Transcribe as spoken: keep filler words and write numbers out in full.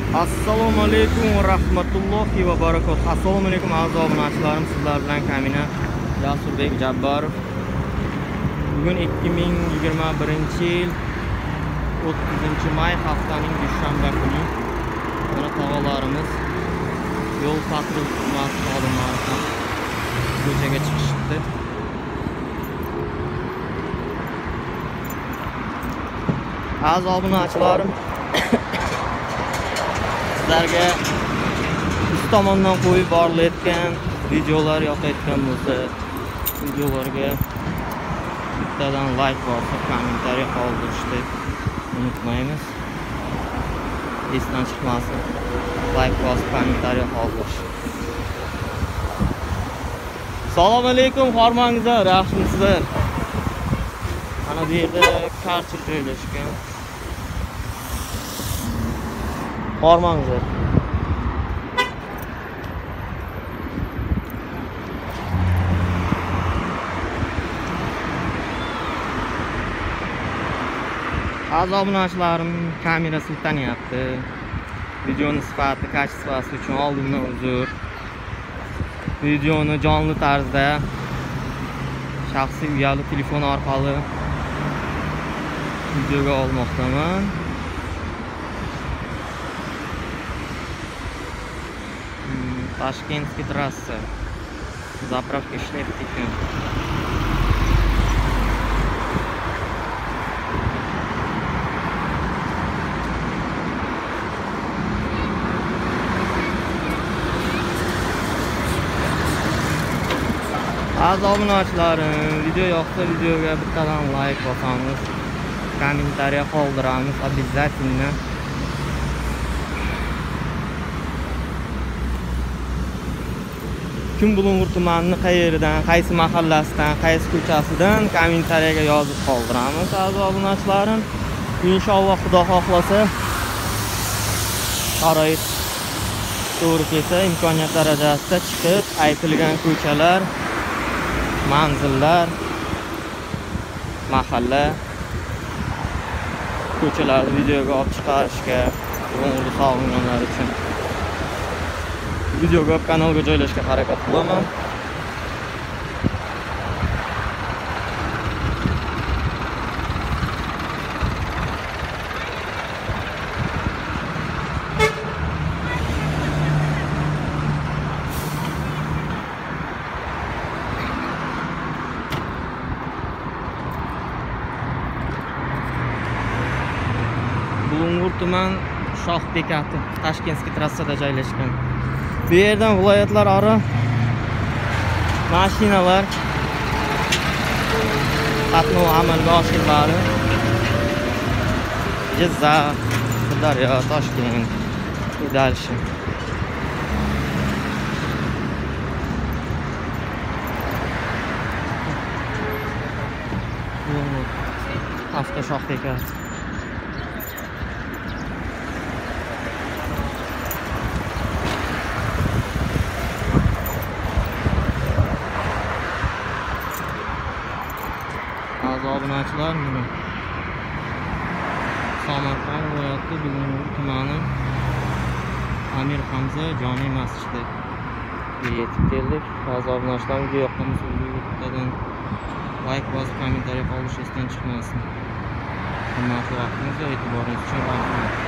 Assalomu alaykum va rahmatullohi va barakatuh. Assalomu alaykum aziz obunachilarim, sizlar bilan Kamina Jasurbek Jabborov. Bugun ikki ming yigirma birinchi yil o'ttizinchi may haftaning dushanba kuni. Mana tog'alarimiz yo'l patrul xizmati xodimlari ham ko'chaga chiqishibdi. Aziz obunachilarim, sizlarga üst tomondan qo'yib borilayotgan videolar yoqayotgan bo'lsa, videolarga bittadan like bosib, kommentariy qoldirishni unutmaymiz. Esdan chiqmasin. Like bosib, kommentariy qoldirish. Assalomu alaykum, hormangizlar, yaxshimisizlar? Ana bu yerda kartchil joylashgan. Hormangizlar. Aziz obunachilarim, kamera siltanyapti. Videoni sifati, kачествоsi uchun oldindan uzr. Videoni jonli tarzda shaxsiy uyali telefon orqali videoga olmoqdaman. Toshkentskiy trassa. Zapravka ishlayapti ekan. Aziz obunachilarim, video yoqsa videoga bittadan like bosamiz, kommentariy qoldiramiz обязательно. Kim Bulung'ur tumanining qayeridan, qaysi mahallasidan, qaysi ko'chasidan kommentariyaga yozib qoldiramiz aziz obunachilarim. Inshaalloh Xudo xohlasa, sharoit to'g'ri kelsa, imkoniyat darajasida chiqib aytilgan ko'chalar, manzillar, mahalla ko'chalarni videoga olib chiqarishga, ko'ngli sog'inganlar uchun videoga olib kanalga joylashga harakat qilaman. Bulung'ur tuman Shoh bekati Toshkentskiy trassada joylashgan. Bu yerdan viloyatlararo mashinalar qatnovi amalga oshiriladi. Jizzax, Sirdaryo, Toshkent yo'nalishi. Avto Shoh bekati. Obunachilar, mana Samarqand viloyati Bulung'ur tumani Amir Hamza jome masjidi yetib keldik. Aziz obunachilar, video yoqqanmiz, videodan like bosib, kommentariy qoldirishdan chiqmasin. Hurmatli vaqtingiz va e'tiboringiz uchun rahmat.